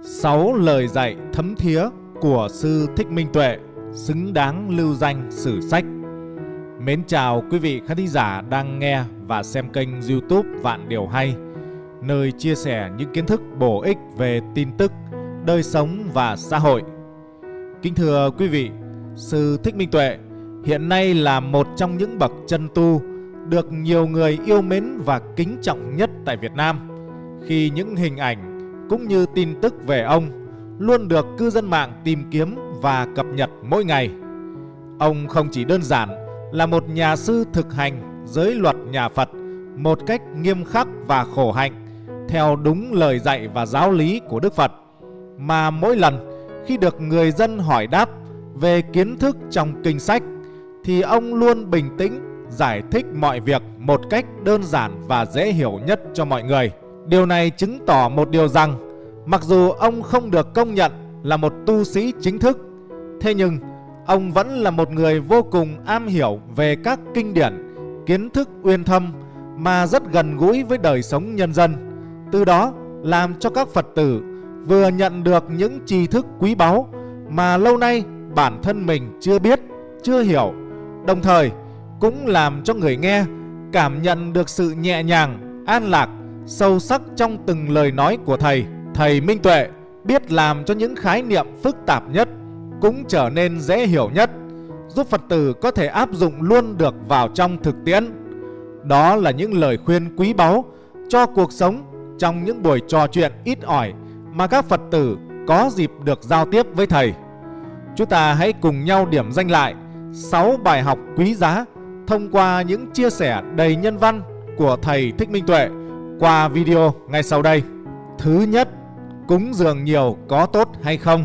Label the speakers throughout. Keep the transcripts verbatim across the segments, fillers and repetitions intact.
Speaker 1: Sáu lời dạy thấm thía của Sư Thích Minh Tuệ xứng đáng lưu danh sử sách. Mến chào quý vị khán thính giả đang nghe và xem kênh YouTube Vạn Điều Hay, nơi chia sẻ những kiến thức bổ ích về tin tức, đời sống và xã hội. Kính thưa quý vị, Sư Thích Minh Tuệ hiện nay là một trong những bậc chân tu được nhiều người yêu mến và kính trọng nhất tại Việt Nam, khi những hình ảnh cũng như tin tức về ông luôn được cư dân mạng tìm kiếm và cập nhật mỗi ngày. Ông không chỉ đơn giản là một nhà sư thực hành giới luật nhà Phật một cách nghiêm khắc và khổ hạnh theo đúng lời dạy và giáo lý của Đức Phật, mà mỗi lần khi được người dân hỏi đáp về kiến thức trong kinh sách thì ông luôn bình tĩnh giải thích mọi việc một cách đơn giản và dễ hiểu nhất cho mọi người. Điều này chứng tỏ một điều rằng, mặc dù ông không được công nhận là một tu sĩ chính thức, thế nhưng ông vẫn là một người vô cùng am hiểu về các kinh điển, kiến thức uyên thâm mà rất gần gũi với đời sống nhân dân. Từ đó làm cho các Phật tử vừa nhận được những tri thức quý báu mà lâu nay bản thân mình chưa biết, chưa hiểu, đồng thời cũng làm cho người nghe cảm nhận được sự nhẹ nhàng, an lạc, sâu sắc trong từng lời nói của Thầy. Thầy Minh Tuệ biết làm cho những khái niệm phức tạp nhất cũng trở nên dễ hiểu nhất, giúp Phật tử có thể áp dụng luôn được vào trong thực tiễn. Đó là những lời khuyên quý báu cho cuộc sống trong những buổi trò chuyện ít ỏi mà các Phật tử có dịp được giao tiếp với Thầy. Chúng ta hãy cùng nhau điểm danh lại sáu bài học quý giá thông qua những chia sẻ đầy nhân văn của Thầy Thích Minh Tuệ qua video ngay sau đây. Thứ nhất, cúng dường nhiều có tốt hay không?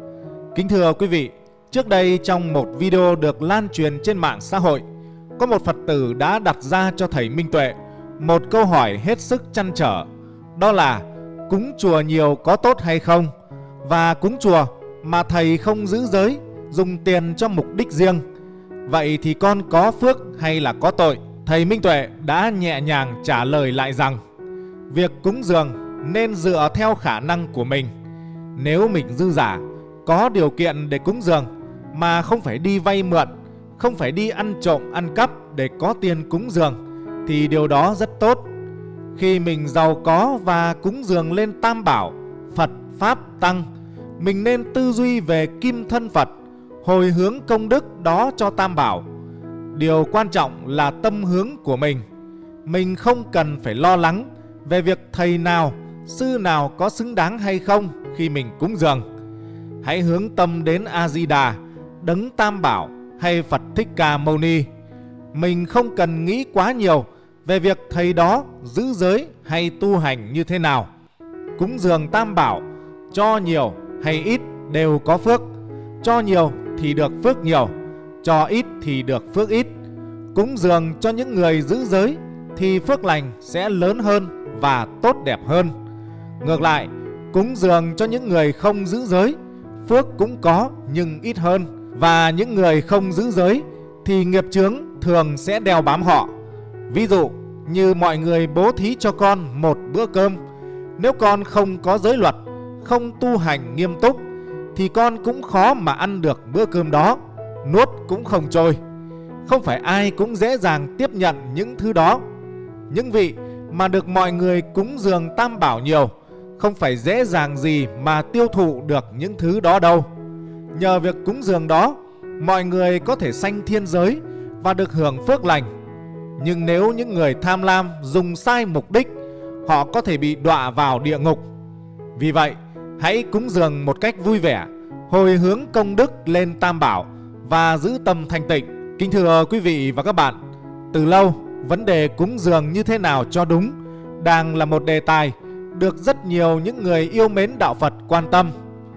Speaker 1: Kính thưa quý vị, trước đây trong một video được lan truyền trên mạng xã hội, có một Phật tử đã đặt ra cho Thầy Minh Tuệ một câu hỏi hết sức trăn trở. Đó là cúng chùa nhiều có tốt hay không? Và cúng chùa mà Thầy không giữ giới, dùng tiền cho mục đích riêng, vậy thì con có phước hay là có tội? Thầy Minh Tuệ đã nhẹ nhàng trả lời lại rằng, việc cúng dường nên dựa theo khả năng của mình. Nếu mình dư giả, có điều kiện để cúng dường mà không phải đi vay mượn, không phải đi ăn trộm ăn cắp để có tiền cúng dường, thì điều đó rất tốt. Khi mình giàu có và cúng dường lên Tam Bảo, Phật, Pháp, Tăng, mình nên tư duy về kim thân Phật, hồi hướng công đức đó cho Tam Bảo. Điều quan trọng là tâm hướng của mình. Mình không cần phải lo lắng về việc thầy nào, sư nào có xứng đáng hay không khi mình cúng dường. Hãy hướng tâm đến A-di-đà, Đấng Tam Bảo hay Phật Thích Ca Mâu Ni. Mình không cần nghĩ quá nhiều về việc thầy đó giữ giới hay tu hành như thế nào. Cúng dường Tam Bảo, cho nhiều hay ít đều có phước. Cho nhiều thì được phước nhiều, cho ít thì được phước ít. Cúng dường cho những người giữ giới thì phước lành sẽ lớn hơn và tốt đẹp hơn. Ngược lại, cúng dường cho những người không giữ giới, phước cũng có nhưng ít hơn. Và những người không giữ giới thì nghiệp chướng thường sẽ đeo bám họ. Ví dụ như mọi người bố thí cho con một bữa cơm, nếu con không có giới luật, không tu hành nghiêm túc, thì con cũng khó mà ăn được bữa cơm đó, nuốt cũng không trôi. Không phải ai cũng dễ dàng tiếp nhận những thứ đó. Những vị mà được mọi người cúng dường Tam Bảo nhiều, không phải dễ dàng gì mà tiêu thụ được những thứ đó đâu. Nhờ việc cúng dường đó, mọi người có thể sanh thiên giới và được hưởng phước lành. Nhưng nếu những người tham lam dùng sai mục đích, họ có thể bị đọa vào địa ngục. Vì vậy, hãy cúng dường một cách vui vẻ, hồi hướng công đức lên Tam Bảo và giữ tâm thanh tịnh. Kính thưa quý vị và các bạn, từ lâu, vấn đề cúng dường như thế nào cho đúng đang là một đề tài được rất nhiều những người yêu mến đạo Phật quan tâm.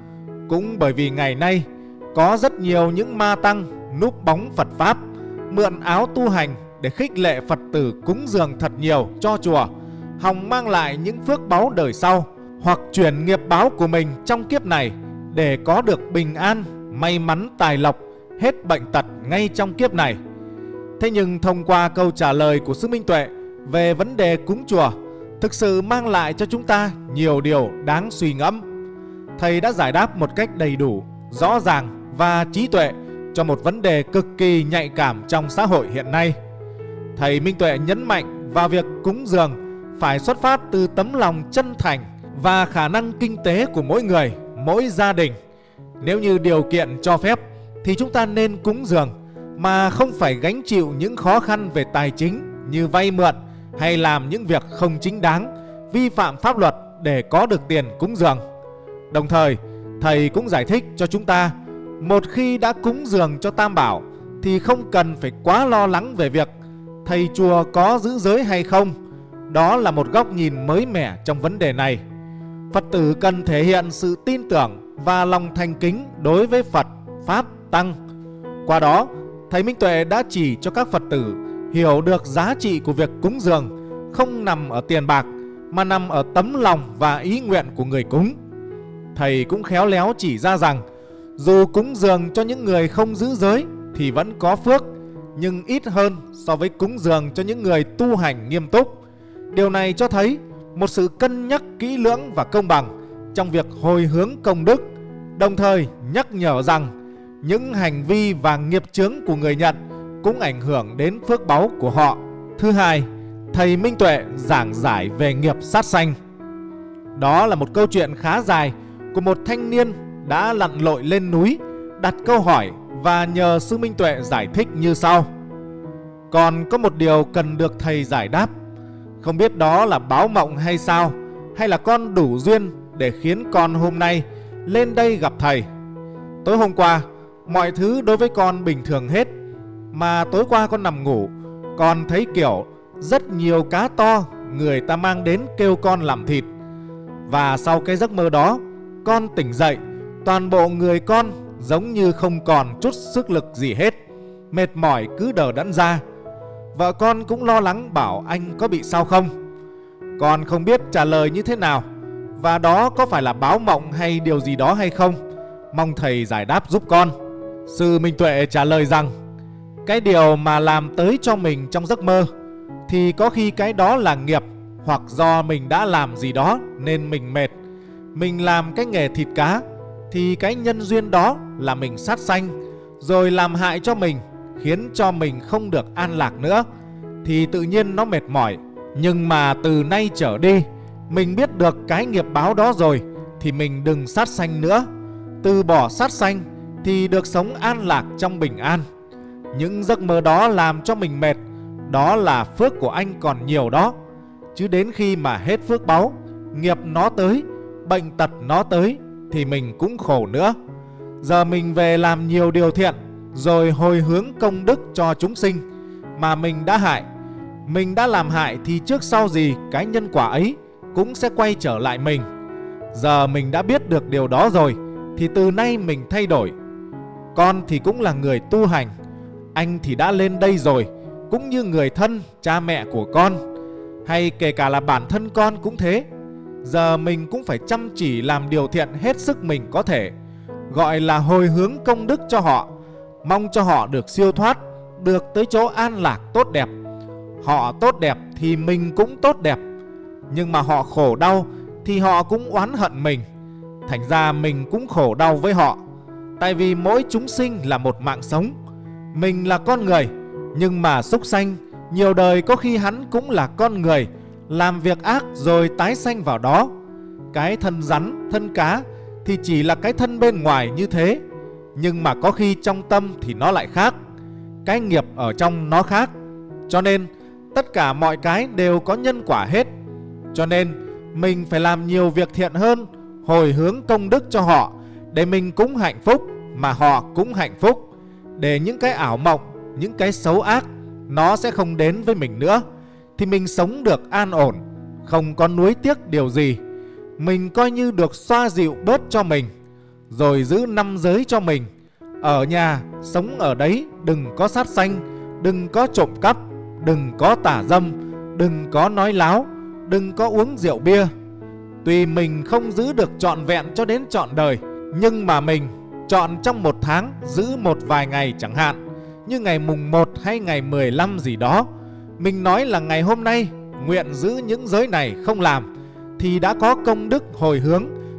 Speaker 1: Cũng bởi vì ngày nay có rất nhiều những ma tăng núp bóng Phật Pháp, mượn áo tu hành để khích lệ Phật tử cúng dường thật nhiều cho chùa, hòng mang lại những phước báu đời sau, hoặc chuyển nghiệp báo của mình trong kiếp này để có được bình an, may mắn, tài lộc, hết bệnh tật ngay trong kiếp này. Thế nhưng thông qua câu trả lời của Sư Minh Tuệ về vấn đề cúng chùa, thực sự mang lại cho chúng ta nhiều điều đáng suy ngẫm. thầy đã giải đáp một cách đầy đủ, rõ ràng và trí tuệ cho một vấn đề cực kỳ nhạy cảm trong xã hội hiện nay. Thầy Minh Tuệ nhấn mạnh vào việc cúng dường phải xuất phát từ tấm lòng chân thành và khả năng kinh tế của mỗi người, mỗi gia đình. Nếu như điều kiện cho phép thì chúng ta nên cúng dường mà không phải gánh chịu những khó khăn về tài chính như vay mượn hay làm những việc không chính đáng, vi phạm pháp luật để có được tiền cúng dường. Đồng thời, thầy cũng giải thích cho chúng ta, một khi đã cúng dường cho Tam Bảo thì không cần phải quá lo lắng về việc thầy chùa có giữ giới hay không. Đó là một góc nhìn mới mẻ trong vấn đề này. Phật tử cần thể hiện sự tin tưởng và lòng thành kính đối với Phật, Pháp, Tăng. Qua đó, thầy Minh Tuệ đã chỉ cho các Phật tử hiểu được giá trị của việc cúng dường không nằm ở tiền bạc mà nằm ở tấm lòng và ý nguyện của người cúng. Thầy cũng khéo léo chỉ ra rằng dù cúng dường cho những người không giữ giới thì vẫn có phước, nhưng ít hơn so với cúng dường cho những người tu hành nghiêm túc. Điều này cho thấy một sự cân nhắc kỹ lưỡng và công bằng trong việc hồi hướng công đức, đồng thời nhắc nhở rằng những hành vi và nghiệp chướng của người nhận cũng ảnh hưởng đến phước báu của họ. Thứ hai, thầy Minh Tuệ giảng giải về nghiệp sát sanh. Đó là một câu chuyện khá dài của một thanh niên đã lặn lội lên núi, đặt câu hỏi và nhờ sư Minh Tuệ giải thích như sau. Còn có một điều cần được thầy giải đáp. Không biết đó là báo mộng hay sao, hay là con đủ duyên để khiến con hôm nay lên đây gặp thầy. Tối hôm qua, mọi thứ đối với con bình thường hết. Mà tối qua con nằm ngủ, con thấy kiểu rất nhiều cá to người ta mang đến kêu con làm thịt. Và sau cái giấc mơ đó, con tỉnh dậy, toàn bộ người con giống như không còn chút sức lực gì hết, mệt mỏi cứ đờ đẫn ra. Vợ con cũng lo lắng bảo anh có bị sao không. Con không biết trả lời như thế nào, và đó có phải là báo mộng hay điều gì đó hay không. Mong thầy giải đáp giúp con. Sư Minh Tuệ trả lời rằng cái điều mà làm tới cho mình trong giấc mơ thì có khi cái đó là nghiệp, hoặc do mình đã làm gì đó nên mình mệt. Mình làm cái nghề thịt cá thì cái nhân duyên đó là mình sát sanh, rồi làm hại cho mình, khiến cho mình không được an lạc nữa, thì tự nhiên nó mệt mỏi. Nhưng mà từ nay trở đi, mình biết được cái nghiệp báo đó rồi thì mình đừng sát sanh nữa. Từ bỏ sát sanh thì được sống an lạc trong bình an. Những giấc mơ đó làm cho mình mệt, đó là phước của anh còn nhiều đó. Chứ đến khi mà hết phước báu, nghiệp nó tới, bệnh tật nó tới thì mình cũng khổ nữa. Giờ mình về làm nhiều điều thiện, rồi hồi hướng công đức cho chúng sinh mà mình đã hại. Mình đã làm hại thì trước sau gì cái nhân quả ấy cũng sẽ quay trở lại mình. Giờ mình đã biết được điều đó rồi thì từ nay mình thay đổi. Con thì cũng là người tu hành, anh thì đã lên đây rồi, cũng như người thân, cha mẹ của con, hay kể cả là bản thân con cũng thế. Giờ mình cũng phải chăm chỉ làm điều thiện hết sức mình có thể, gọi là hồi hướng công đức cho họ, mong cho họ được siêu thoát, được tới chỗ an lạc tốt đẹp. Họ tốt đẹp thì mình cũng tốt đẹp, nhưng mà họ khổ đau thì họ cũng oán hận mình. Thành ra mình cũng khổ đau với họ. Tại vì mỗi chúng sinh là một mạng sống. Mình là con người, nhưng mà súc sanh nhiều đời có khi hắn cũng là con người, làm việc ác rồi tái sanh vào đó. Cái thân rắn, thân cá thì chỉ là cái thân bên ngoài như thế, nhưng mà có khi trong tâm thì nó lại khác. Cái nghiệp ở trong nó khác. Cho nên tất cả mọi cái đều có nhân quả hết. Cho nên mình phải làm nhiều việc thiện hơn, hồi hướng công đức cho họ, để mình cũng hạnh phúc mà họ cũng hạnh phúc. Để những cái ảo mộng, những cái xấu ác nó sẽ không đến với mình nữa, thì mình sống được an ổn, không có nuối tiếc điều gì. Mình coi như được xoa dịu bớt cho mình, rồi giữ năm giới cho mình. Ở nhà, sống ở đấy, đừng có sát sanh, đừng có trộm cắp, đừng có tả dâm, đừng có nói láo, đừng có uống rượu bia. Tuy mình không giữ được trọn vẹn cho đến trọn đời, nhưng mà mình chọn trong một tháng giữ một vài ngày chẳng hạn, như ngày mùng một hay ngày mười lăm gì đó. Mình nói là ngày hôm nay nguyện giữ những giới này không làm, thì đã có công đức hồi hướng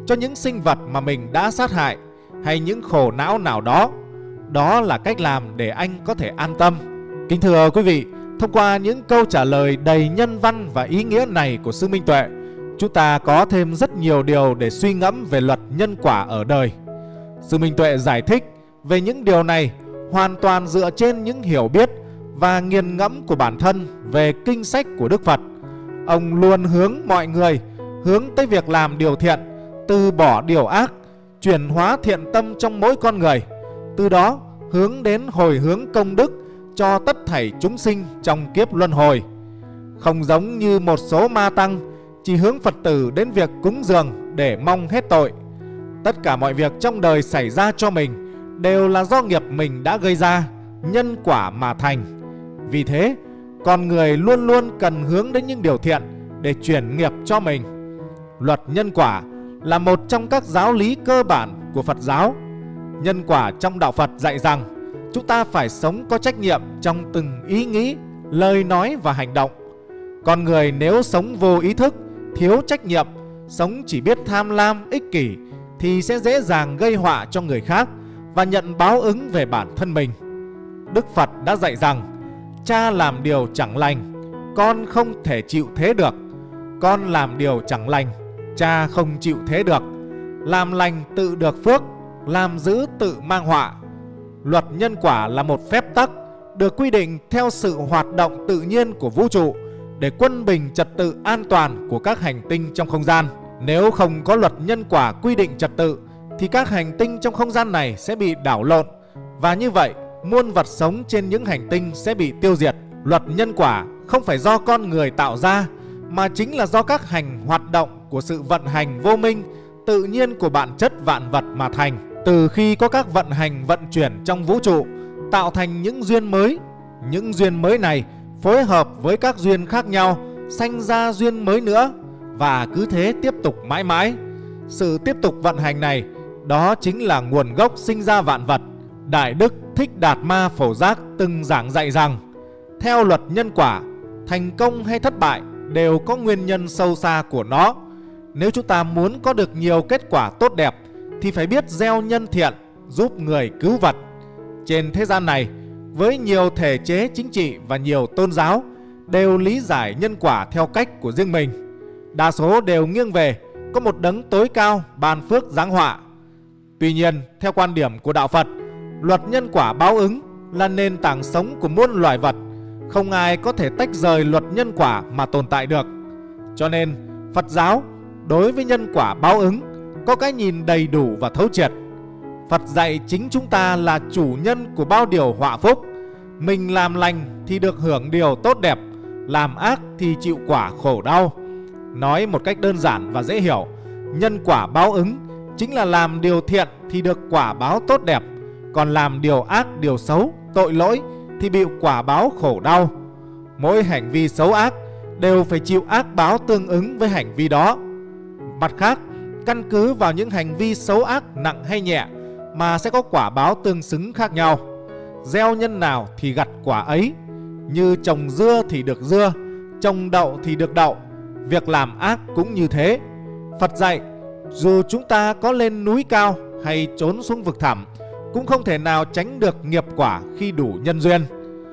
Speaker 1: cho những sinh vật mà mình đã sát hại, hay những khổ não nào đó. Đó là cách làm để anh có thể an tâm. Kính thưa quý vị, thông qua những câu trả lời đầy nhân văn và ý nghĩa này của sư Minh Tuệ, chúng ta có thêm rất nhiều điều để suy ngẫm về luật nhân quả ở đời. Sư Minh Tuệ giải thích về những điều này hoàn toàn dựa trên những hiểu biết và nghiền ngẫm của bản thân về kinh sách của Đức Phật. Ông luôn hướng mọi người hướng tới việc làm điều thiện, từ bỏ điều ác, chuyển hóa thiện tâm trong mỗi con người, từ đó hướng đến hồi hướng công đức cho tất thảy chúng sinh trong kiếp luân hồi. Không giống như một số ma tăng chỉ hướng Phật tử đến việc cúng dường để mong hết tội. Tất cả mọi việc trong đời xảy ra cho mình đều là do nghiệp mình đã gây ra, nhân quả mà thành. Vì thế, con người luôn luôn cần hướng đến những điều thiện để chuyển nghiệp cho mình. Luật nhân quả là một trong các giáo lý cơ bản của Phật giáo. Nhân quả trong đạo Phật dạy rằng chúng ta phải sống có trách nhiệm trong từng ý nghĩ, lời nói và hành động. Con người nếu sống vô ý thức, thiếu trách nhiệm, sống chỉ biết tham lam, ích kỷ, thì sẽ dễ dàng gây họa cho người khác và nhận báo ứng về bản thân mình. Đức Phật đã dạy rằng cha làm điều chẳng lành, con không thể chịu thế được. Con làm điều chẳng lành, cha không chịu thế được. Làm lành tự được phước, làm dữ tự mang họa. Luật nhân quả là một phép tắc được quy định theo sự hoạt động tự nhiên của vũ trụ để quân bình trật tự an toàn của các hành tinh trong không gian. Nếu không có luật nhân quả quy định trật tự thì các hành tinh trong không gian này sẽ bị đảo lộn, và như vậy muôn vật sống trên những hành tinh sẽ bị tiêu diệt. Luật nhân quả không phải do con người tạo ra, mà chính là do các hành hoạt động của sự vận hành vô minh tự nhiên của bản chất vạn vật mà thành. Từ khi có các vận hành vận chuyển trong vũ trụ, tạo thành những duyên mới. Những duyên mới này phối hợp với các duyên khác nhau, sanh ra duyên mới nữa, và cứ thế tiếp tục mãi mãi. Sự tiếp tục vận hành này, đó chính là nguồn gốc sinh ra vạn vật. Đại Đức Thích Đạt Ma Phổ Giác từng giảng dạy rằng, theo luật nhân quả, thành công hay thất bại đều có nguyên nhân sâu xa của nó. Nếu chúng ta muốn có được nhiều kết quả tốt đẹp thì phải biết gieo nhân thiện, giúp người cứu vật. Trên thế gian này, với nhiều thể chế chính trị và nhiều tôn giáo đều lý giải nhân quả theo cách của riêng mình. Đa số đều nghiêng về có một đấng tối cao ban phước giáng họa. Tuy nhiên, theo quan điểm của đạo Phật, luật nhân quả báo ứng là nền tảng sống của muôn loài vật. Không ai có thể tách rời luật nhân quả mà tồn tại được. Cho nên, Phật giáo đối với nhân quả báo ứng có cái nhìn đầy đủ và thấu triệt. Phật dạy chính chúng ta là chủ nhân của bao điều họa phúc. Mình làm lành thì được hưởng điều tốt đẹp, làm ác thì chịu quả khổ đau. Nói một cách đơn giản và dễ hiểu, nhân quả báo ứng chính là làm điều thiện thì được quả báo tốt đẹp, còn làm điều ác, điều xấu, tội lỗi thì bị quả báo khổ đau. Mỗi hành vi xấu ác đều phải chịu ác báo tương ứng với hành vi đó. Mặt khác, căn cứ vào những hành vi xấu ác nặng hay nhẹ mà sẽ có quả báo tương xứng khác nhau. Gieo nhân nào thì gặt quả ấy. Như trồng dưa thì được dưa, trồng đậu thì được đậu. Việc làm ác cũng như thế. Phật dạy, dù chúng ta có lên núi cao hay trốn xuống vực thẳm, cũng không thể nào tránh được nghiệp quả khi đủ nhân duyên.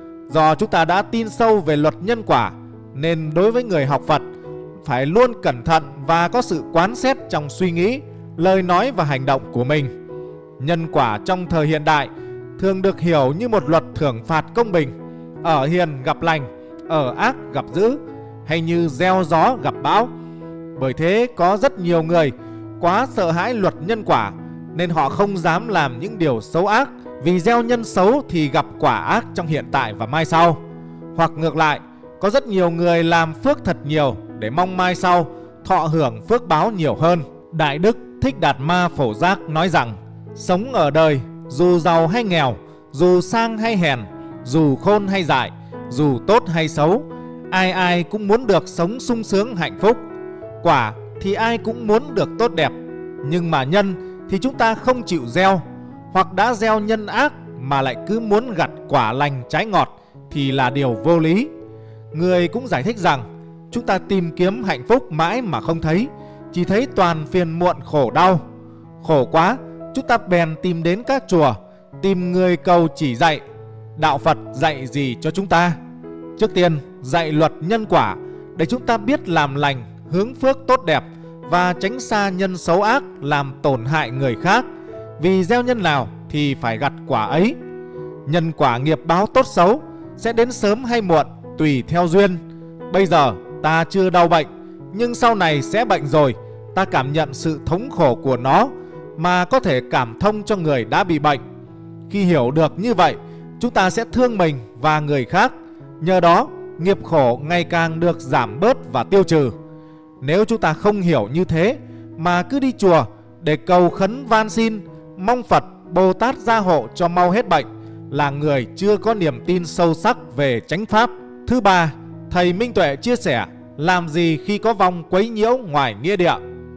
Speaker 1: Do chúng ta đã tin sâu về luật nhân quả, nên đối với người học Phật phải luôn cẩn thận và có sự quán xét trong suy nghĩ, lời nói và hành động của mình. Nhân quả trong thời hiện đại thường được hiểu như một luật thưởng phạt công bình. Ở hiền gặp lành, ở ác gặp dữ, hay như gieo gió gặp bão. Bởi thế có rất nhiều người quá sợ hãi luật nhân quả, nên họ không dám làm những điều xấu ác, vì gieo nhân xấu thì gặp quả ác trong hiện tại và mai sau. Hoặc ngược lại, có rất nhiều người làm phước thật nhiều để mong mai sau thọ hưởng phước báo nhiều hơn. Đại Đức Thích Đạt Ma Phổ Giác nói rằng, sống ở đời dù giàu hay nghèo, dù sang hay hèn, dù khôn hay dại, dù tốt hay xấu, ai ai cũng muốn được sống sung sướng hạnh phúc. Quả thì ai cũng muốn được tốt đẹp, nhưng mà nhân thì chúng ta không chịu gieo, hoặc đã gieo nhân ác mà lại cứ muốn gặt quả lành trái ngọt thì là điều vô lý. Người cũng giải thích rằng, chúng ta tìm kiếm hạnh phúc mãi mà không thấy chỉ thấy toàn phiền muộn khổ đau. Khổ quá, chúng ta bèn tìm đến các chùa, tìm người cầu chỉ dạy. Đạo Phật dạy gì cho chúng ta? Trước tiên dạy luật nhân quả để chúng ta biết làm lành, hướng phước tốt đẹp và tránh xa nhân xấu ác làm tổn hại người khác. Vì gieo nhân nào thì phải gặt quả ấy. Nhân quả nghiệp báo tốt xấu sẽ đến sớm hay muộn tùy theo duyên. Bây giờ ta chưa đau bệnh, nhưng sau này sẽ bệnh rồi, ta cảm nhận sự thống khổ của nó mà có thể cảm thông cho người đã bị bệnh. Khi hiểu được như vậy, chúng ta sẽ thương mình và người khác. Nhờ đó, nghiệp khổ ngày càng được giảm bớt và tiêu trừ. Nếu chúng ta không hiểu như thế mà cứ đi chùa để cầu khấn van xin, mong Phật, Bồ Tát gia hộ cho mau hết bệnh, là người chưa có niềm tin sâu sắc về chánh pháp. Thứ ba, thầy Minh Tuệ chia sẻ làm gì khi có vong quấy nhiễu ngoài nghĩa địa.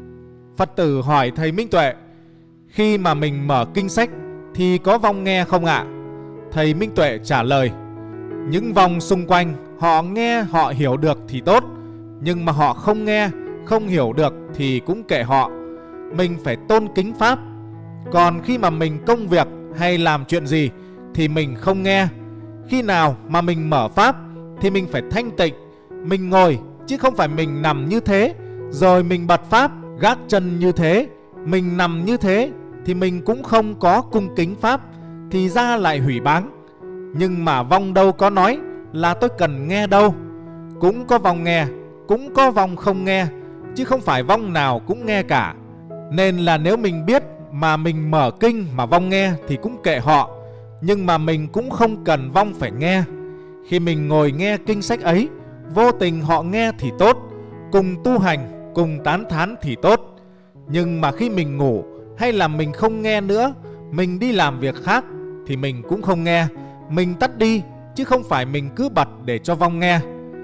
Speaker 1: Phật tử hỏi thầy Minh Tuệ, khi mà mình mở kinh sách thì có vong nghe không ạ? Thầy Minh Tuệ trả lời, những vong xung quanh họ nghe họ hiểu được thì tốt, nhưng mà họ không nghe, không hiểu được thì cũng kệ họ. Mình phải tôn kính pháp. Còn khi mà mình công việc hay làm chuyện gì thì mình không nghe. Khi nào mà mình mở pháp thì mình phải thanh tịnh. Mình ngồi chứ không phải mình nằm như thế rồi mình bật pháp, gác chân như thế. Mình nằm như thế thì mình cũng không có cung kính pháp, thì ra lại hủy báng. Nhưng mà vong đâu có nói là tôi cần nghe đâu. Cũng có vong nghe, cũng có vong không nghe, chứ không phải vong nào cũng nghe cả. Nên là nếu mình biết mà mình mở kinh mà vong nghe thì cũng kệ họ, nhưng mà mình cũng không cần vong phải nghe. Khi mình ngồi nghe kinh sách ấy, vô tình họ nghe thì tốt, cùng tu hành, cùng tán thán thì tốt. Nhưng mà khi mình ngủ hay là mình không nghe nữa, mình đi làm việc khác thì mình cũng không nghe. Mình tắt đi chứ không phải mình cứ bật để cho vong nghe.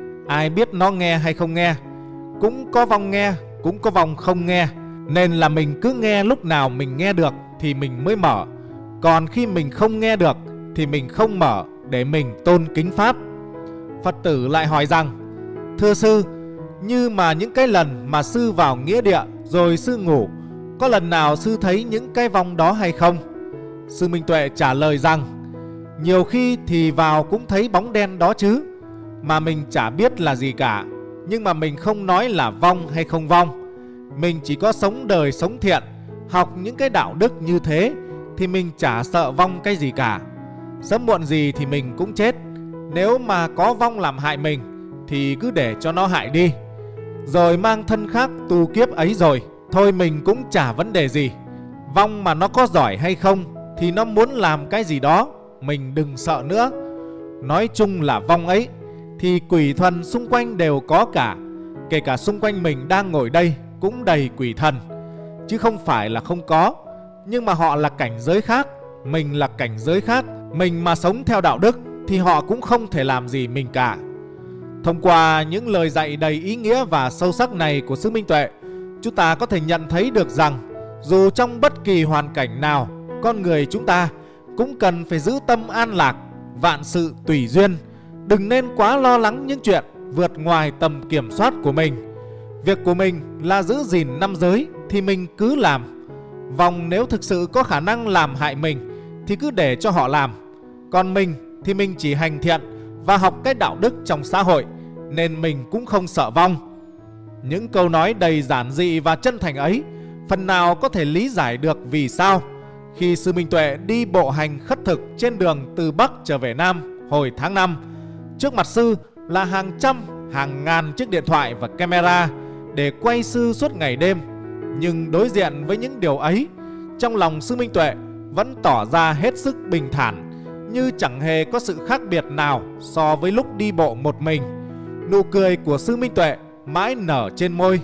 Speaker 1: Ai biết nó nghe hay không nghe? Cũng có vong nghe, cũng có vong không nghe. Nên là mình cứ nghe lúc nào mình nghe được thì mình mới mở. Còn khi mình không nghe được thì mình không mở để mình tôn kính pháp. Phật tử lại hỏi rằng, thưa sư, như mà những cái lần mà sư vào nghĩa địa rồi sư ngủ, có lần nào sư thấy những cái vong đó hay không? Sư Minh Tuệ trả lời rằng, nhiều khi thì vào cũng thấy bóng đen đó chứ, mà mình chả biết là gì cả. Nhưng mà mình không nói là vong hay không vong. Mình chỉ có sống đời sống thiện, học những cái đạo đức như thế thì mình chả sợ vong cái gì cả. Sớm muộn gì thì mình cũng chết. Nếu mà có vong làm hại mình thì cứ để cho nó hại đi, rồi mang thân khác tu kiếp ấy rồi, thôi mình cũng chả vấn đề gì. Vong mà nó có giỏi hay không thì nó muốn làm cái gì đó, mình đừng sợ nữa. Nói chung là vong ấy thì quỷ thần xung quanh đều có cả. Kể cả xung quanh mình đang ngồi đây cũng đầy quỷ thần, chứ không phải là không có. Nhưng mà họ là cảnh giới khác, mình là cảnh giới khác. Mình mà sống theo đạo đức thì họ cũng không thể làm gì mình cả. Thông qua những lời dạy đầy ý nghĩa và sâu sắc này của Sư Minh Tuệ, chúng ta có thể nhận thấy được rằng dù trong bất kỳ hoàn cảnh nào, con người chúng ta cũng cần phải giữ tâm an lạc, vạn sự tùy duyên. Đừng nên quá lo lắng những chuyện vượt ngoài tầm kiểm soát của mình. Việc của mình là giữ gìn năm giới thì mình cứ làm. Vong nếu thực sự có khả năng làm hại mình thì cứ để cho họ làm. Còn mình thì mình chỉ hành thiện và học cái đạo đức trong xã hội, nên mình cũng không sợ vong. Những câu nói đầy giản dị và chân thành ấy phần nào có thể lý giải được vì sao khi Sư Minh Tuệ đi bộ hành khất thực trên đường từ Bắc trở về Nam hồi tháng năm, trước mặt Sư là hàng trăm, hàng ngàn chiếc điện thoại và camera để quay Sư suốt ngày đêm. Nhưng đối diện với những điều ấy, trong lòng Sư Minh Tuệ vẫn tỏ ra hết sức bình thản, như chẳng hề có sự khác biệt nào so với lúc đi bộ một mình. Nụ cười của Sư Minh Tuệ mãi nở trên môi.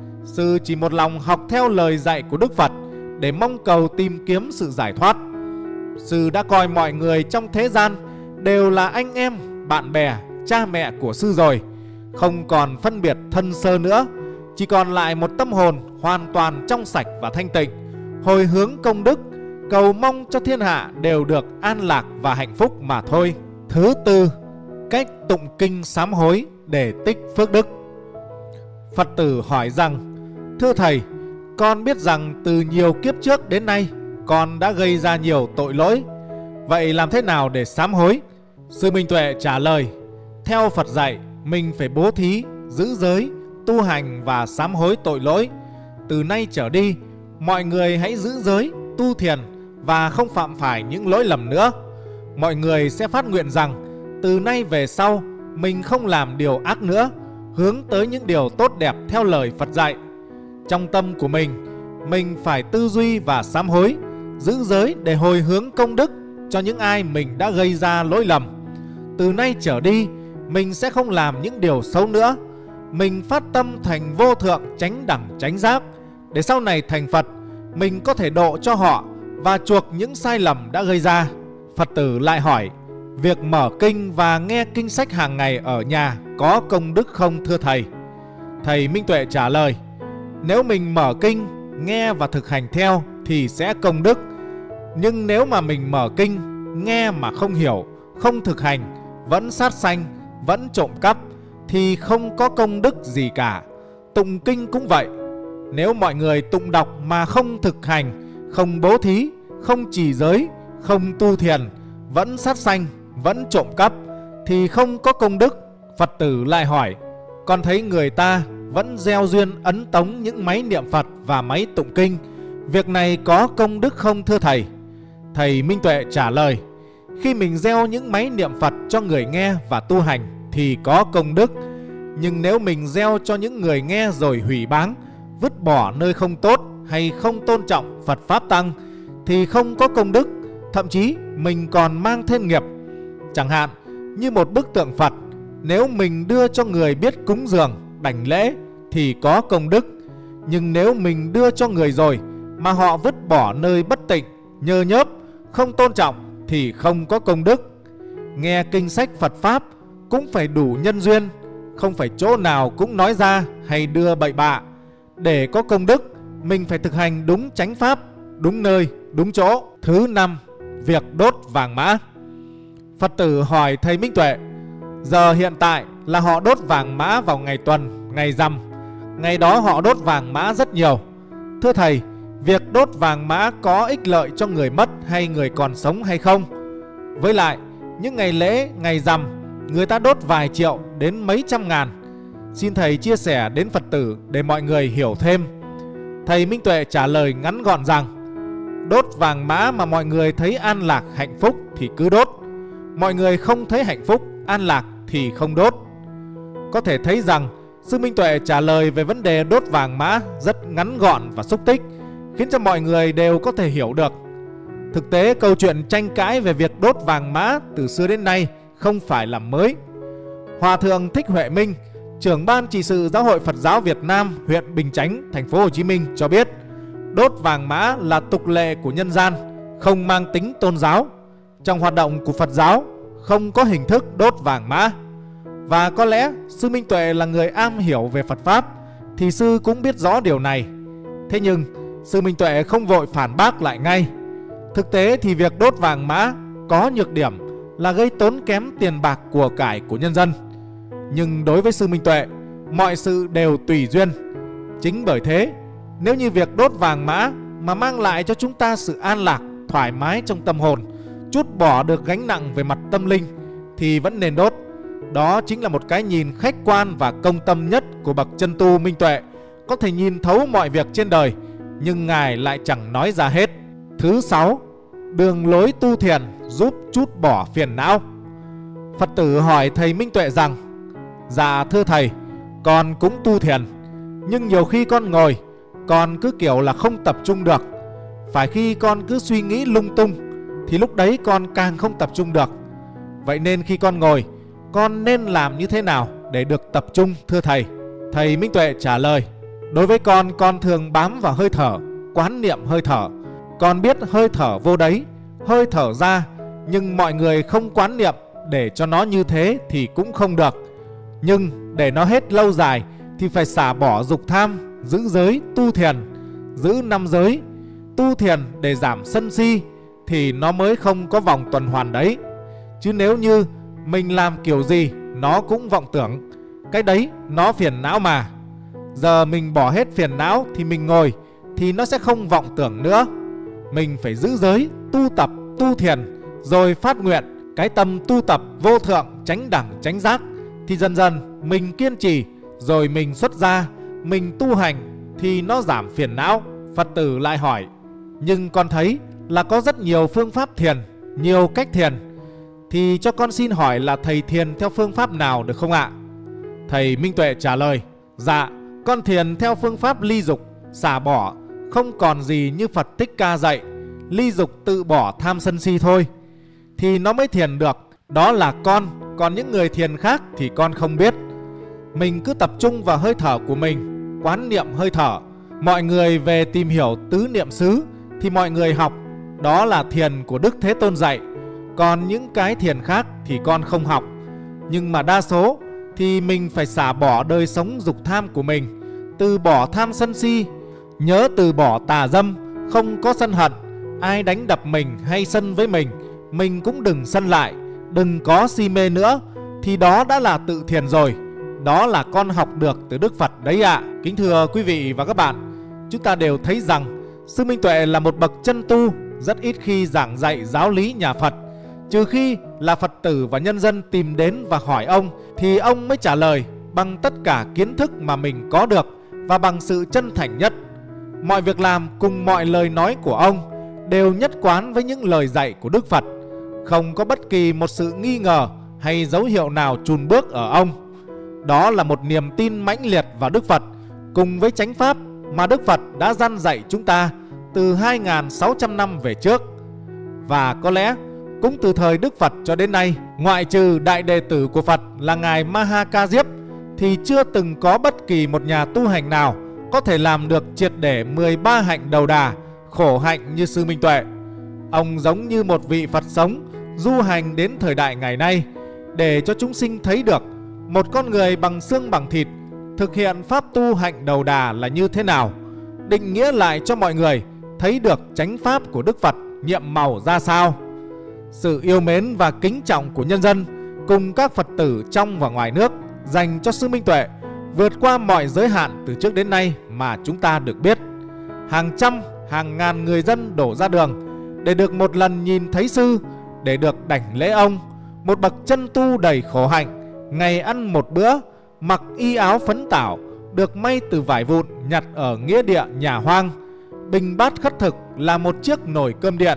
Speaker 1: Sư chỉ một lòng học theo lời dạy của Đức Phật để mong cầu tìm kiếm sự giải thoát. Sư đã coi mọi người trong thế gian đều là anh em, bạn bè, cha mẹ của Sư rồi, không còn phân biệt thân sơ nữa, chỉ còn lại một tâm hồn hoàn toàn trong sạch và thanh tịnh, hồi hướng công đức, cầu mong cho thiên hạ đều được an lạc và hạnh phúc mà thôi. Thứ tư, cách tụng kinh sám hối để tích phước đức. Phật tử hỏi rằng, Thưa Thầy, con biết rằng từ nhiều kiếp trước đến nay con đã gây ra nhiều tội lỗi. Vậy làm thế nào để sám hối? Sư Minh Tuệ trả lời: theo Phật dạy, mình phải bố thí, giữ giới, tu hành và sám hối tội lỗi. Từ nay trở đi, mọi người hãy giữ giới, tu thiền và không phạm phải những lỗi lầm nữa. Mọi người sẽ phát nguyện rằng từ nay về sau mình không làm điều ác nữa, hướng tới những điều tốt đẹp theo lời Phật dạy. Trong tâm của mình, mình phải tư duy và sám hối, giữ giới để hồi hướng công đức cho những ai mình đã gây ra lỗi lầm. Từ nay trở đi, mình sẽ không làm những điều xấu nữa. Mình phát tâm thành vô thượng chánh đẳng chánh giác, để sau này thành Phật, mình có thể độ cho họ và chuộc những sai lầm đã gây ra. Phật tử lại hỏi: việc mở kinh và nghe kinh sách hàng ngày ở nhà có công đức không thưa Thầy? Thầy Minh Tuệ trả lời: nếu mình mở kinh, nghe và thực hành theo thì sẽ công đức. Nhưng nếu mà mình mở kinh, nghe mà không hiểu, không thực hành, vẫn sát sanh, vẫn trộm cắp thì không có công đức gì cả. Tụng kinh cũng vậy. Nếu mọi người tụng đọc mà không thực hành, không bố thí, không trì giới, không tu thiền, vẫn sát sanh, vẫn trộm cắp thì không có công đức. Phật tử lại hỏi: con thấy người ta vẫn gieo duyên ấn tống những máy niệm Phật và máy tụng kinh, việc này có công đức không thưa Thầy? Thầy Minh Tuệ trả lời: khi mình gieo những máy niệm Phật cho người nghe và tu hành thì có công đức. Nhưng nếu mình gieo cho những người nghe rồi hủy báng, vứt bỏ nơi không tốt hay không tôn trọng Phật Pháp Tăng thì không có công đức. Thậm chí mình còn mang thêm nghiệp. Chẳng hạn như một bức tượng Phật, nếu mình đưa cho người biết cúng dường, đảnh lễ thì có công đức. Nhưng nếu mình đưa cho người rồi mà họ vứt bỏ nơi bất tịnh, nhơ nhớp, không tôn trọng thì không có công đức. Nghe kinh sách Phật Pháp cũng phải đủ nhân duyên, không phải chỗ nào cũng nói ra hay đưa bậy bạ. Để có công đức, mình phải thực hành đúng chánh pháp, đúng nơi, đúng chỗ. Thứ năm, việc đốt vàng mã. Phật tử hỏi thầy Minh Tuệ: giờ hiện tại là họ đốt vàng mã vào ngày tuần, ngày rằm. Ngày đó họ đốt vàng mã rất nhiều. Thưa Thầy, việc đốt vàng mã có ích lợi cho người mất hay người còn sống hay không? Với lại, những ngày lễ, ngày rằm, người ta đốt vài triệu đến mấy trăm ngàn. Xin Thầy chia sẻ đến Phật tử để mọi người hiểu thêm. Thầy Minh Tuệ trả lời ngắn gọn rằng: đốt vàng mã mà mọi người thấy an lạc, hạnh phúc thì cứ đốt. Mọi người không thấy hạnh phúc, an lạc thì không đốt. Có thể thấy rằng Sư Minh Tuệ trả lời về vấn đề đốt vàng mã rất ngắn gọn và xúc tích, khiến cho mọi người đều có thể hiểu được. Thực tế, câu chuyện tranh cãi về việc đốt vàng mã từ xưa đến nay không phải là mới. Hòa thượng Thích Huệ Minh, trưởng ban trị sự Giáo hội Phật giáo Việt Nam, huyện Bình Chánh, thành phố Hồ Chí Minh cho biết, đốt vàng mã là tục lệ của nhân gian, không mang tính tôn giáo. Trong hoạt động của Phật giáo không có hình thức đốt vàng mã. Và có lẽ Sư Minh Tuệ là người am hiểu về Phật Pháp thì Sư cũng biết rõ điều này. Thế nhưng Sư Minh Tuệ không vội phản bác lại ngay. Thực tế thì việc đốt vàng mã có nhược điểm là gây tốn kém tiền bạc của cải của nhân dân. Nhưng đối với Sư Minh Tuệ, mọi sự đều tùy duyên. Chính bởi thế, nếu như việc đốt vàng mã mà mang lại cho chúng ta sự an lạc, thoải mái trong tâm hồn, trút bỏ được gánh nặng về mặt tâm linh thì vẫn nên đốt. Đó chính là một cái nhìn khách quan và công tâm nhất của bậc chân tu Minh Tuệ, có thể nhìn thấu mọi việc trên đời, nhưng Ngài lại chẳng nói ra hết. Thứ sáu, đường lối tu thiền giúp trút bỏ phiền não. Phật tử hỏi thầy Minh Tuệ rằng: dạ thưa Thầy, con cũng tu thiền, nhưng nhiều khi con ngồi, con cứ kiểu là không tập trung được. Phải khi con cứ suy nghĩ lung tung thì lúc đấy con càng không tập trung được. Vậy nên khi con ngồi, con nên làm như thế nào để được tập trung thưa Thầy? Thầy Minh Tuệ trả lời: đối với con, con thường bám vào hơi thở, quán niệm hơi thở. Con biết hơi thở vô đấy, hơi thở ra, nhưng mọi người không quán niệm để cho nó như thế thì cũng không được. Nhưng để nó hết lâu dài thì phải xả bỏ dục tham, giữ giới, tu thiền, giữ năm giới, tu thiền để giảm sân si thì nó mới không có vòng tuần hoàn đấy. Chứ nếu như mình làm kiểu gì nó cũng vọng tưởng, cái đấy nó phiền não mà. Giờ mình bỏ hết phiền não thì mình ngồi thì nó sẽ không vọng tưởng nữa. Mình phải giữ giới, tu tập, tu thiền, rồi phát nguyện cái tâm tu tập vô thượng chánh đẳng chánh giác. Thì dần dần mình kiên trì, rồi mình xuất gia, mình tu hành thì nó giảm phiền não. Phật tử lại hỏi: nhưng con thấy là có rất nhiều phương pháp thiền, nhiều cách thiền, thì cho con xin hỏi là thầy thiền theo phương pháp nào được không ạ? Thầy Minh Tuệ trả lời: dạ, con thiền theo phương pháp ly dục, xả bỏ, không còn gì như Phật Thích Ca dạy. Ly dục tự bỏ tham sân si thôi, thì nó mới thiền được. Đó là con, còn những người thiền khác thì con không biết. Mình cứ tập trung vào hơi thở của mình, quán niệm hơi thở. Mọi người về tìm hiểu tứ niệm xứ thì mọi người học, đó là thiền của Đức Thế Tôn dạy. Còn những cái thiền khác thì con không học. Nhưng mà đa số thì mình phải xả bỏ đời sống dục tham của mình, từ bỏ tham sân si, nhớ từ bỏ tà dâm, không có sân hận. Ai đánh đập mình hay sân với mình, mình cũng đừng sân lại, đừng có si mê nữa, thì đó đã là tự thiền rồi. Đó là con học được từ Đức Phật đấy ạ. À. Kính thưa quý vị và các bạn, chúng ta đều thấy rằng Sư Minh Tuệ là một bậc chân tu, rất ít khi giảng dạy giáo lý nhà Phật. Trừ khi là Phật tử và nhân dân tìm đến và hỏi ông, thì ông mới trả lời bằng tất cả kiến thức mà mình có được và bằng sự chân thành nhất. Mọi việc làm cùng mọi lời nói của ông đều nhất quán với những lời dạy của Đức Phật, không có bất kỳ một sự nghi ngờ hay dấu hiệu nào chùn bước ở ông. Đó là một niềm tin mãnh liệt vào Đức Phật cùng với chánh pháp mà Đức Phật đã dăn dạy chúng ta từ hai nghìn sáu trăm năm về trước. Và có lẽ cũng từ thời Đức Phật cho đến nay, ngoại trừ đại đệ tử của Phật là Ngài Ma Ha Ca Diếp, thì chưa từng có bất kỳ một nhà tu hành nào có thể làm được triệt để mười ba hạnh đầu đà, khổ hạnh như Sư Minh Tuệ. Ông giống như một vị Phật sống du hành đến thời đại ngày nay, để cho chúng sinh thấy được một con người bằng xương bằng thịt thực hiện pháp tu hạnh đầu đà là như thế nào, định nghĩa lại cho mọi người thấy được chánh pháp của Đức Phật nhiệm màu ra sao. Sự yêu mến và kính trọng của nhân dân cùng các Phật tử trong và ngoài nước dành cho Sư Minh Tuệ vượt qua mọi giới hạn từ trước đến nay mà chúng ta được biết. Hàng trăm, hàng ngàn người dân đổ ra đường để được một lần nhìn thấy Sư, để được đảnh lễ ông, một bậc chân tu đầy khổ hạnh, ngày ăn một bữa, mặc y áo phấn tảo, được may từ vải vụn nhặt ở nghĩa địa nhà hoang. Bình bát khất thực là một chiếc nồi cơm điện.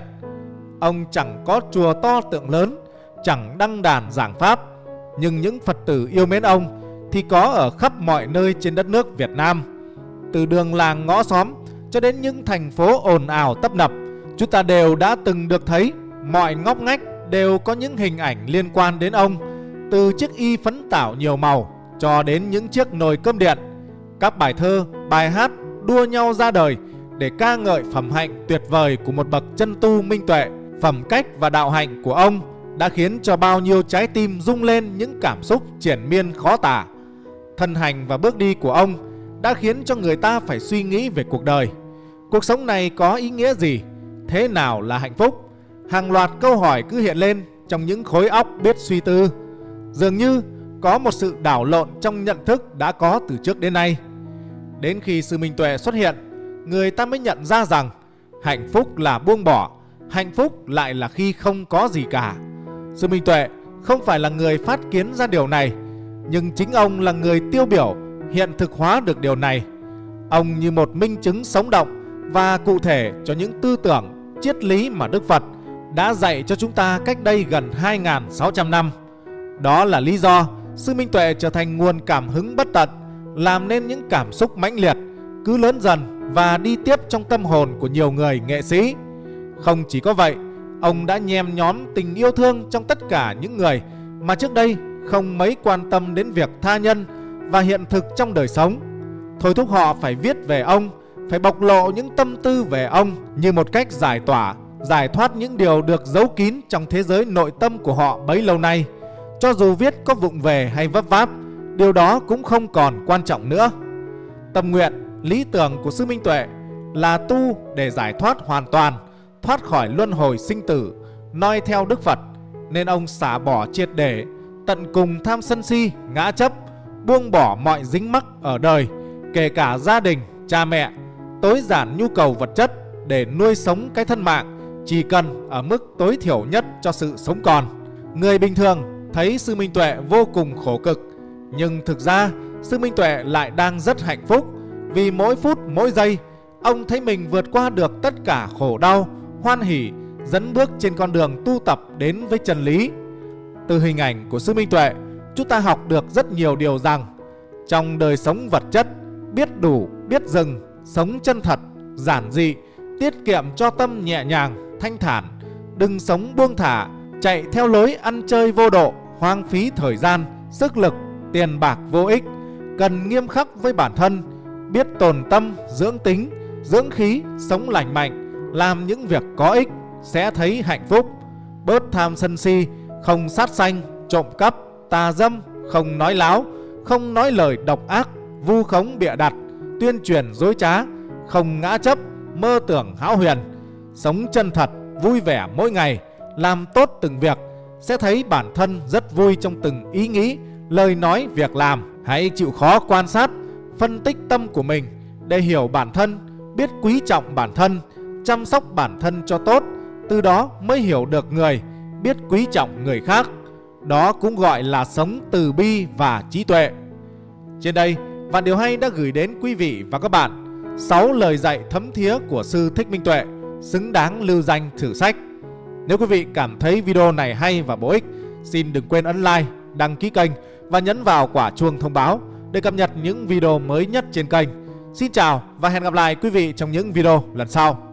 Speaker 1: Ông chẳng có chùa to tượng lớn, chẳng đăng đàn giảng pháp, nhưng những Phật tử yêu mến ông thì có ở khắp mọi nơi trên đất nước Việt Nam. Từ đường làng ngõ xóm cho đến những thành phố ồn ào tấp nập, chúng ta đều đã từng được thấy mọi ngóc ngách đều có những hình ảnh liên quan đến ông, từ chiếc y phấn tảo nhiều màu cho đến những chiếc nồi cơm điện. Các bài thơ, bài hát đua nhau ra đời để ca ngợi phẩm hạnh tuyệt vời của một bậc chân tu minh tuệ. Phẩm cách và đạo hạnh của ông đã khiến cho bao nhiêu trái tim rung lên những cảm xúc triền miên khó tả. Thân hành và bước đi của ông đã khiến cho người ta phải suy nghĩ về cuộc đời. Cuộc sống này có ý nghĩa gì? Thế nào là hạnh phúc? Hàng loạt câu hỏi cứ hiện lên trong những khối óc biết suy tư. Dường như có một sự đảo lộn trong nhận thức đã có từ trước đến nay. Đến khi Sư Minh Tuệ xuất hiện, người ta mới nhận ra rằng hạnh phúc là buông bỏ, hạnh phúc lại là khi không có gì cả. Sư Minh Tuệ không phải là người phát kiến ra điều này, nhưng chính ông là người tiêu biểu hiện thực hóa được điều này. Ông như một minh chứng sống động và cụ thể cho những tư tưởng, triết lý mà Đức Phật đã dạy cho chúng ta cách đây gần hai nghìn sáu trăm năm. Đó là lý do Sư Minh Tuệ trở thành nguồn cảm hứng bất tận, làm nên những cảm xúc mãnh liệt, cứ lớn dần và đi tiếp trong tâm hồn của nhiều người nghệ sĩ. Không chỉ có vậy, ông đã nhem nhóm tình yêu thương trong tất cả những người mà trước đây không mấy quan tâm đến việc tha nhân và hiện thực trong đời sống, thôi thúc họ phải viết về ông, phải bộc lộ những tâm tư về ông như một cách giải tỏa, giải thoát những điều được giấu kín trong thế giới nội tâm của họ bấy lâu nay. Cho dù viết có vụng về hay vấp váp, điều đó cũng không còn quan trọng nữa. Tâm nguyện, lý tưởng của Sư Minh Tuệ là tu để giải thoát hoàn toàn, thoát khỏi luân hồi sinh tử, noi theo Đức Phật. Nên ông xả bỏ triệt để, tận cùng tham sân si, ngã chấp, buông bỏ mọi dính mắc ở đời kể cả gia đình, cha mẹ, tối giản nhu cầu vật chất để nuôi sống cái thân mạng chỉ cần ở mức tối thiểu nhất cho sự sống còn. Người bình thường thấy Sư Minh Tuệ vô cùng khổ cực, nhưng thực ra Sư Minh Tuệ lại đang rất hạnh phúc, vì mỗi phút mỗi giây ông thấy mình vượt qua được tất cả khổ đau, hoan hỉ, dẫn bước trên con đường tu tập đến với chân lý. Từ hình ảnh của Sư Minh Tuệ, chúng ta học được rất nhiều điều rằng trong đời sống vật chất, biết đủ, biết dừng, sống chân thật, giản dị, tiết kiệm cho tâm nhẹ nhàng, thanh thản, đừng sống buông thả, chạy theo lối ăn chơi vô độ, hoang phí thời gian, sức lực, tiền bạc vô ích. Cần nghiêm khắc với bản thân, biết tồn tâm, dưỡng tính, dưỡng khí, sống lành mạnh, làm những việc có ích, sẽ thấy hạnh phúc. Bớt tham sân si, không sát sanh, trộm cắp, tà dâm, không nói láo, không nói lời độc ác, vu khống bịa đặt, tuyên truyền dối trá, không ngã chấp, mơ tưởng hão huyền. Sống chân thật, vui vẻ mỗi ngày, làm tốt từng việc, sẽ thấy bản thân rất vui trong từng ý nghĩ, lời nói, việc làm. Hãy chịu khó quan sát, phân tích tâm của mình để hiểu bản thân, biết quý trọng bản thân, chăm sóc bản thân cho tốt. Từ đó mới hiểu được người, biết quý trọng người khác. Đó cũng gọi là sống từ bi và trí tuệ. Trên đây, Vạn Điều Hay đã gửi đến quý vị và các bạn sáu lời dạy thấm thía của Sư Thích Minh Tuệ, xứng đáng lưu danh sử sách. Nếu quý vị cảm thấy video này hay và bổ ích, xin đừng quên ấn like, đăng ký kênh và nhấn vào quả chuông thông báo để cập nhật những video mới nhất trên kênh. Xin chào và hẹn gặp lại quý vị trong những video lần sau.